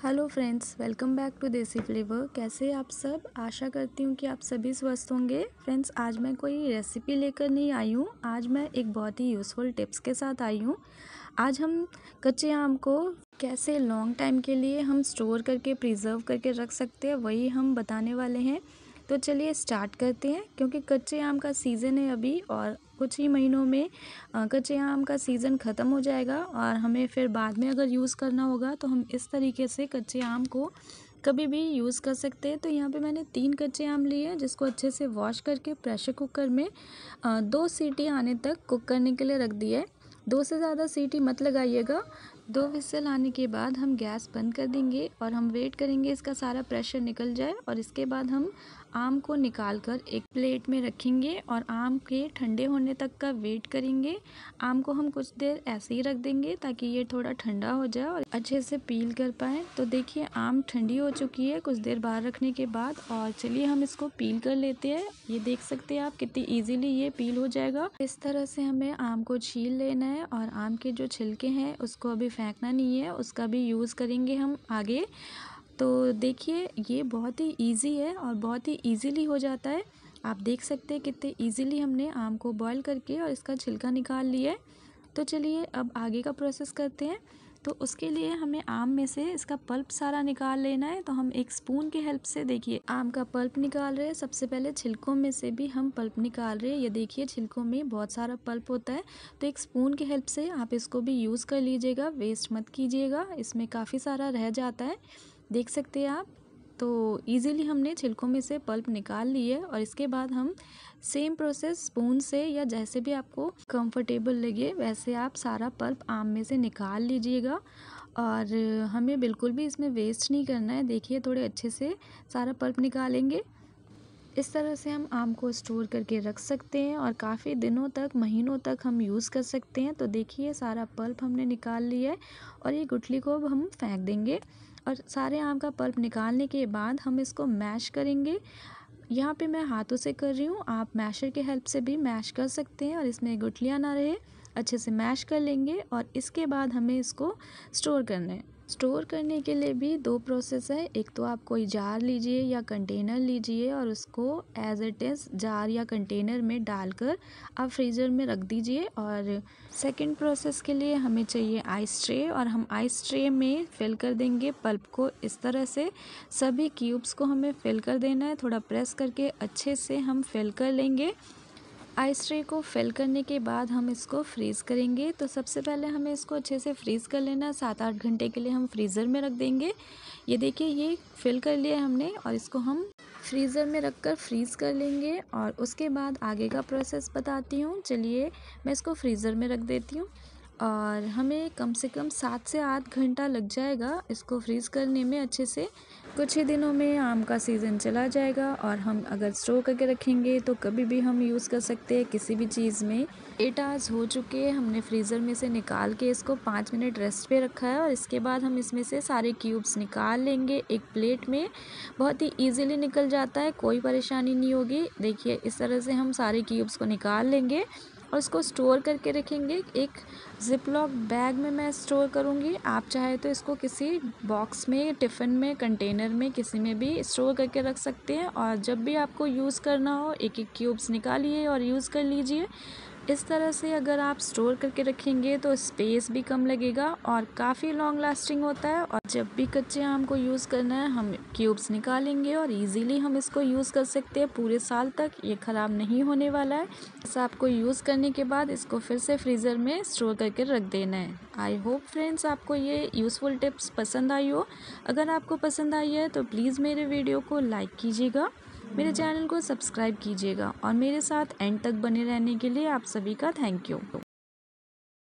Hello friends, welcome back to desi flavour. कैसे आप सब? आशा करती हूँ कि आप सभी स्वस्थ होंगे। फ्रेंड्स, आज मैं कोई रेसिपी लेकर नहीं आई हूँ। आज मैं एक बहुत ही यूज़फुल टिप्स के साथ आई हूँ। आज हम कच्चे आम को कैसे लॉन्ग टाइम के लिए हम स्टोर करके प्रिजर्व करके रख सकते हैं, वही हम बताने वाले हैं। तो चलिए स्टार्ट करते हैं, क्योंकि कच्चे आम का सीज़न है अभी और कुछ ही महीनों में कच्चे आम का सीज़न ख़त्म हो जाएगा और हमें फिर बाद में अगर यूज़ करना होगा तो हम इस तरीके से कच्चे आम को कभी भी यूज़ कर सकते हैं। तो यहाँ पे मैंने 3 कच्चे आम लिए हैं, जिसको अच्छे से वॉश करके प्रेशर कुकर में 2 सीटी आने तक कुक करने के लिए रख दिया है। 2 से ज़्यादा सीटी मत लगाइएगा। 2 व्हिसल आने के बाद हम गैस बंद कर देंगे और हम वेट करेंगे इसका सारा प्रेशर निकल जाए। और इसके बाद हम आम को निकाल कर एक प्लेट में रखेंगे और आम के ठंडे होने तक का वेट करेंगे। आम को हम कुछ देर ऐसे ही रख देंगे ताकि ये थोड़ा ठंडा हो जाए और अच्छे से पील कर पाए। तो देखिए, आम ठंडी हो चुकी है कुछ देर बाहर रखने के बाद, और चलिए हम इसको पील कर लेते हैं। ये देख सकते हैं आप कितनी इजीली ये पील हो जाएगा। इस तरह से हमें आम को छील लेना है और आम के जो छिलके हैं उसको अभी फेंकना नहीं है, उसका भी यूज़ करेंगे हम आगे। तो देखिए, ये बहुत ही इजी है और बहुत ही इजीली हो जाता है। आप देख सकते हैं कितने इजीली हमने आम को बॉईल करके और इसका छिलका निकाल लिया है। तो चलिए अब आगे का प्रोसेस करते हैं। तो उसके लिए हमें आम में से इसका पल्प सारा निकाल लेना है। तो हम एक स्पून की हेल्प से देखिए आम का पल्प निकाल रहे हैं। सबसे पहले छिलकों में से भी हम पल्प निकाल रहे हैं। ये देखिए, छिलकों में बहुत सारा पल्प होता है। तो एक स्पून की हेल्प से आप इसको भी यूज़ कर लीजिएगा, वेस्ट मत कीजिएगा, इसमें काफ़ी सारा रह जाता है। देख सकते हैं आप। तो इजीली हमने छिलकों में से पल्प निकाल ली है और इसके बाद हम सेम प्रोसेस स्पून से या जैसे भी आपको कंफर्टेबल लगे वैसे आप सारा पल्प आम में से निकाल लीजिएगा। और हमें बिल्कुल भी इसमें वेस्ट नहीं करना है। देखिए, थोड़े अच्छे से सारा पल्प निकालेंगे। इस तरह से हम आम को स्टोर करके रख सकते हैं और काफ़ी दिनों तक, महीनों तक हम यूज़ कर सकते हैं। तो देखिए, सारा पल्प हमने निकाल लिया है और ये गुठली को अब हम फेंक देंगे। और सारे आम का पल्प निकालने के बाद हम इसको मैश करेंगे। यहाँ पे मैं हाथों से कर रही हूँ, आप मैशर के हेल्प से भी मैश कर सकते हैं और इसमें गुठलियाँ ना रहे। अच्छे से मैश कर लेंगे और इसके बाद हमें इसको स्टोर करना है। स्टोर करने के लिए भी 2 प्रोसेस है। एक तो आप कोई जार लीजिए या कंटेनर लीजिए और उसको एज इट इज़ जार या कंटेनर में डालकर आप फ्रीज़र में रख दीजिए। और सेकंड प्रोसेस के लिए हमें चाहिए आइस ट्रे, और हम आइस ट्रे में फिल कर देंगे पल्प को। इस तरह से सभी क्यूब्स को हमें फिल कर देना है। थोड़ा प्रेस करके अच्छे से हम फिल कर लेंगे। आइस ट्रे को फिल करने के बाद हम इसको फ्रीज़ करेंगे। तो सबसे पहले हमें इसको अच्छे से फ्रीज़ कर लेना है। 7-8 घंटे के लिए हम फ्रीज़र में रख देंगे। ये देखिए, ये फिल कर लिया हमने और इसको हम फ्रीज़र में रख कर फ्रीज़ कर लेंगे। और उसके बाद आगे का प्रोसेस बताती हूँ। चलिए मैं इसको फ्रीज़र में रख देती हूँ और हमें कम से कम 7 से 8 घंटा लग जाएगा इसको फ्रीज़ करने में अच्छे से। कुछ ही दिनों में आम का सीज़न चला जाएगा और हम अगर स्टोर करके रखेंगे तो कभी भी हम यूज़ कर सकते हैं किसी भी चीज़ में। 8 आवर्स हो चुके हैं, हमने फ्रीज़र में से निकाल के इसको 5 मिनट रेस्ट पे रखा है और इसके बाद हम इसमें से सारे क्यूब्स निकाल लेंगे एक प्लेट में। बहुत ही ईज़िली निकल जाता है, कोई परेशानी नहीं होगी। देखिए, इस तरह से हम सारे क्यूब्स को निकाल लेंगे और उसको स्टोर करके रखेंगे। एक ज़िप-लॉक बैग में मैं स्टोर करूँगी। आप चाहे तो इसको किसी बॉक्स में, टिफ़िन में, कंटेनर में, किसी में भी स्टोर करके रख सकते हैं। और जब भी आपको यूज़ करना हो, एक-एक क्यूब्स निकालिए और यूज़ कर लीजिए। इस तरह से अगर आप स्टोर करके रखेंगे तो स्पेस भी कम लगेगा और काफ़ी लॉन्ग लास्टिंग होता है। और जब भी कच्चे आम को यूज़ करना है, हम क्यूब्स निकालेंगे और इजीली हम इसको यूज़ कर सकते हैं पूरे साल तक। ये ख़राब नहीं होने वाला है। बस आपको यूज़ करने के बाद इसको फिर से फ्रीज़र में स्टोर करके रख देना है। आई होप फ्रेंड्स आपको ये यूज़फुल टिप्स पसंद आई हो। अगर आपको पसंद आई है तो प्लीज़ मेरे वीडियो को लाइक कीजिएगा, मेरे चैनल को सब्सक्राइब कीजिएगा और मेरे साथ एंड तक बने रहने के लिए आप सभी का थैंक यू।